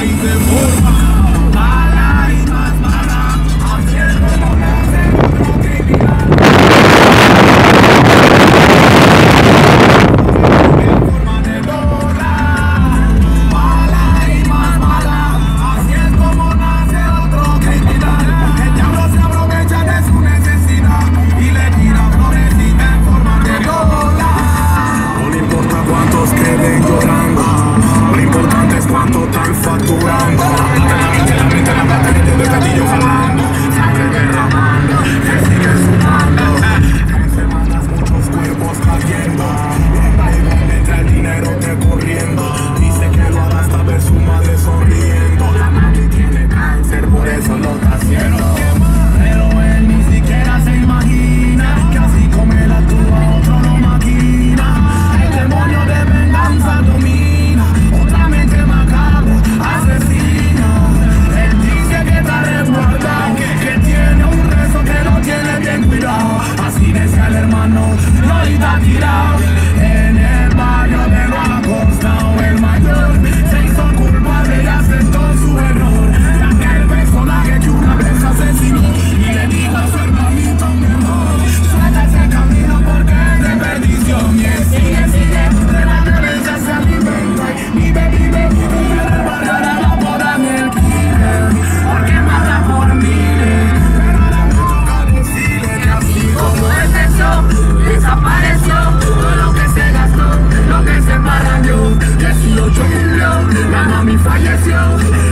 y se forma mala y más mala, así es como nace otro criminal. En forma de bola, mala y más mala, así es como nace otro criminal. El diablo se aprovecha de su necesidad y le tira florecita en forma de bola. No le importa cuántos queden llorando, lo importante es cuánto están facturando. La plata de gatillo jalando, sangre derramando, que sigue sumando. En semanas muchos cuerpos cayendo, mientras el dinero esté corriendo. Dice que lo hará hasta ver su madre sonriendo. La mami tiene cáncer, por eso lo está haciendo. Pero él ni siquiera se imagina que así como él actúa, otro lo maquina. El demonio de venganza domina, otra mente macabra, asesina. Él dice que está resguardado, que tiene un rezo que lo tiene bien cuidado. Así decía el hermano, y ahorita tirado en el barrio de la costa. El mayor se hizo culpable y aceptó su error. Y aquel personaje que una vez asesinó y le dijo a su hermanito mejor: suelta ese camino porque es de perdición. Y él sigue, de la violencia se alimenta y vive, en el barrio ahora lo apodan el killer, porque mata por miles. Pero ahora me toca decirle que así como empezó, desapareció todo lo que se gastó, lo que se parañó. 18 murió, la mami falleció.